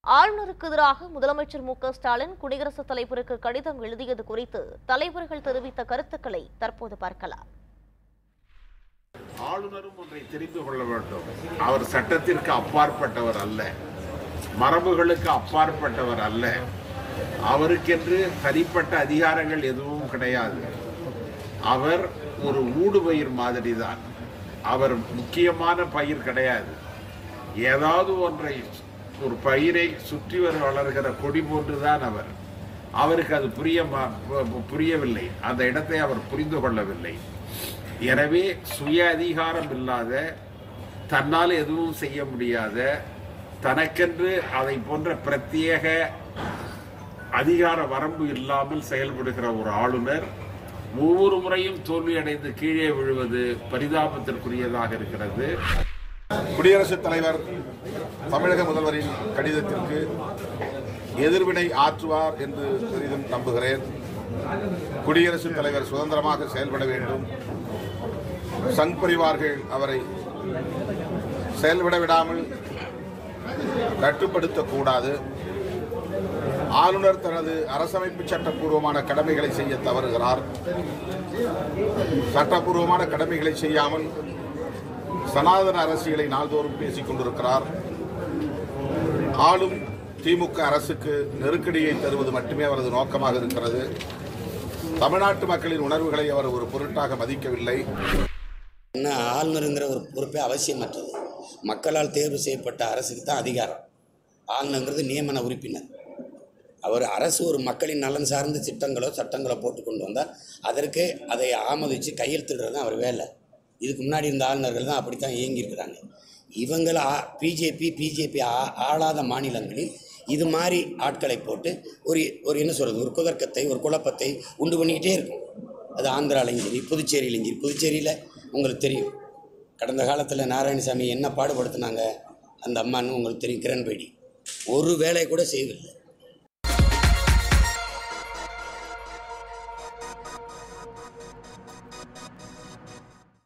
ஆளுநருக்கு எதிராக முதலமைச்சர் மு.க.ஸ்டாலின் குடியரசுத் தலைவருக்கு கடிதம் எழுதியது குறித்து தலைவர்கள் தெரிவித்த கருத்துக்களை தற்போது பார்க்கலாம். ஆளுநரும் ஒன்றை தெரிந்து கொள்ள வேண்டும். அவர் சட்டத்திற்கு அப்பாற்பட்டவர் அல்ல, மரபுகளுக்கு அப்பாற்பட்டவர் அல்ல. அவருக்கென்று தனிப்பட்ட அதிகாரங்கள் எதுவும் கிடையாது. அவர் ஒரு ஊடுபயிர் மாதிரி தான். அவர் முக்கியமான பயிர் கிடையாது. ஏதாவது ஒன்றை, ஒரு பயிரை சுற்றி வளர்கிற கொடி போன்றுதான் அவர். அவருக்கு அது புரியவில்லை. அந்த இடத்தை அவர் புரிந்து கொள்ளவில்லை. எனவே சுய அதிகாரம் இல்லாத, தன்னால் எதுவும் செய்ய முடியாத, தனக்கென்று அதை போன்ற பிரத்யேக அதிகார வரம்பு இல்லாமல் செயல்படுகிற ஒரு ஆளுநர் ஒவ்வொரு முறையும் தோல்வியடைந்து கீழே விழுவது பரிதாபத்திற்குரியதாக இருக்கிறது. குடியரசுத் தலைவர் தமிழக முதல்வரின் கடிதத்திற்கு எதிர்வினை ஆற்றுவார் என்று பெரிதும் நம்புகிறேன். குடியரசுத் தலைவர் சுதந்திரமாக செயல்பட வேண்டும். சங் பரிவார்கள் அவரை செயல்பட விடாமல் கட்டுப்படுத்தக்கூடாது. ஆளுநர் தனது அரசமைப்பு சட்டப்பூர்வமான கடமைகளை செய்ய தவறுகிறார். சட்டப்பூர்வமான கடமைகளை செய்யாமல் சனாதன அரசியலை நாள்தோறும் பேசிக் கொண்டிருக்கிறார். ஆளும் திமுக அரசுக்கு நெருக்கடியை தருவது மட்டுமே அவரது நோக்கமாக இருக்கிறது. தமிழ்நாட்டு மக்களின் உணர்வுகளை அவர் ஒரு பொருட்டாக மதிக்கவில்லை. ஆளுநருங்கிற ஒரு பொறுப்பே அவசியமற்றது. மக்களால் தேர்வு செய்யப்பட்ட அரசுக்கு தான் அதிகாரம். ஆளுநருங்கிறது நியமன உறுப்பினர். அவர் அரசு ஒரு மக்களின் நலன் சார்ந்த திட்டங்களோ சட்டங்களோ போட்டு கொண்டு வந்தால் அதற்கு அதை ஆமோதித்து கையெழுத்திடுறது தான் அவர் வேலை. இதுக்கு முன்னாடி இருந்த ஆளுநர்கள் தான் அப்படித்தான் இயங்கியிருக்கிறாங்க. இவங்களை பிஜேபி ஆளாத மாநிலங்களில் இது மாதிரி ஆட்களை போட்டு ஒரு என்ன சொல்கிறது, ஒரு குதர்க்கத்தை, ஒரு குழப்பத்தை உண்டு பண்ணிக்கிட்டே இருக்கும். அது ஆந்திராலையும் சரி, புதுச்சேரியிலையும் சரி. புதுச்சேரியில் உங்களுக்கு தெரியும், கடந்த காலத்தில் நாராயணசாமி என்ன பாடுபடுத்தினாங்க அந்த அம்மான்னு உங்களுக்கு தெரியும். கிரண்பேடி ஒரு வேலையை கூட செய்யவில்லை.